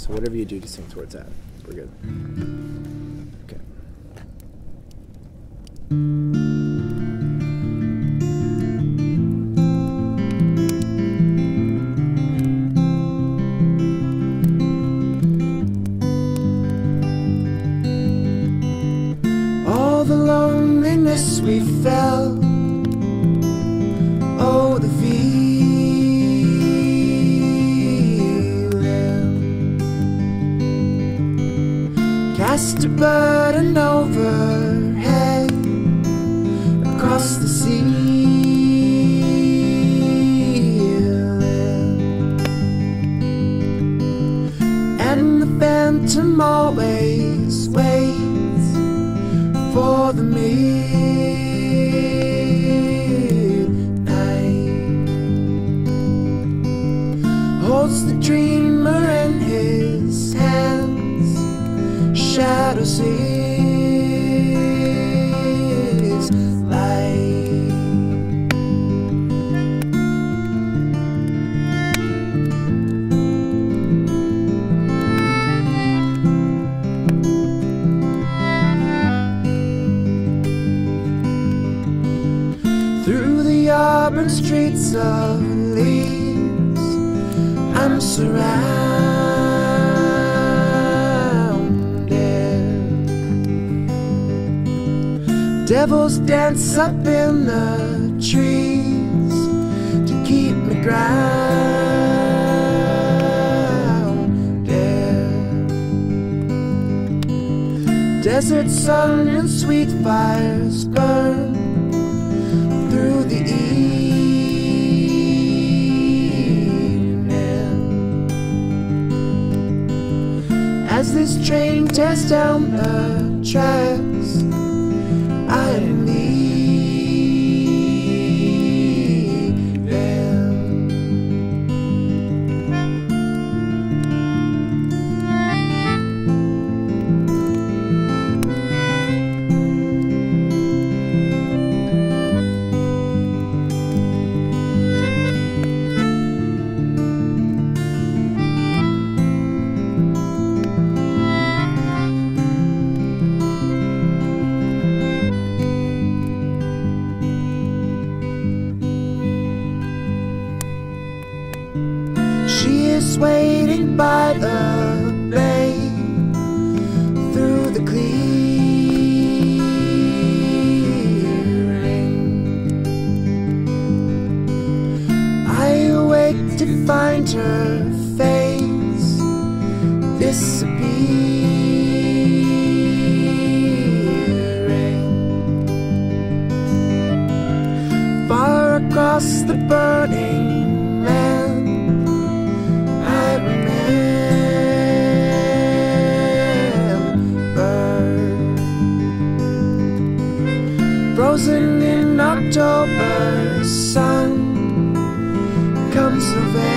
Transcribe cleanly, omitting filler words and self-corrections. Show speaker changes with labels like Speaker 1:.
Speaker 1: So whatever you do, just sing towards that. We're good. Okay. All the loneliness we felt, oh, the feeling, cast a burden overhead across the ceiling, and the phantom always waits for the midnight, holds the dreamer in his hands, shadows his light. Through the urban streets of leaves, I'm surrounded. Devils dance up in the trees to keep me grounded. Desert sun and sweet fires burn through the evening. As this train tears down the tracks, I am leaving. She is waiting by the bay through the clearing. I awake to find her face disappearing far across the burning land. Frozen in October sun comes the